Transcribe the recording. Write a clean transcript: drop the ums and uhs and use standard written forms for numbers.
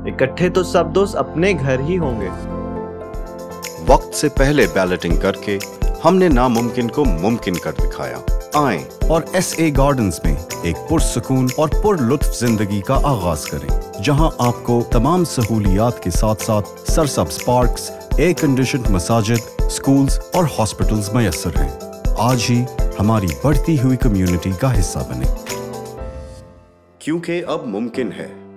इकट्ठे तो सब दोस्त अपने घर ही होंगे। वक्त से पहले बैलेटिंग करके हमने नामुमकिन को मुमकिन कर दिखाया। आएं और SA गार्डन्स में एक पुरसुकून और पुरलुत्फ जिंदगी का आगाज करें, जहां आपको तमाम सहूलियात के साथ साथ सरसब्ज पार्क्स, एयर कंडीशन्ड मसाजिद, स्कूल्स और हॉस्पिटल्स मयसर हैं। आज ही हमारी बढ़ती हुई कम्युनिटी का हिस्सा बने, क्योंकि अब मुमकिन है।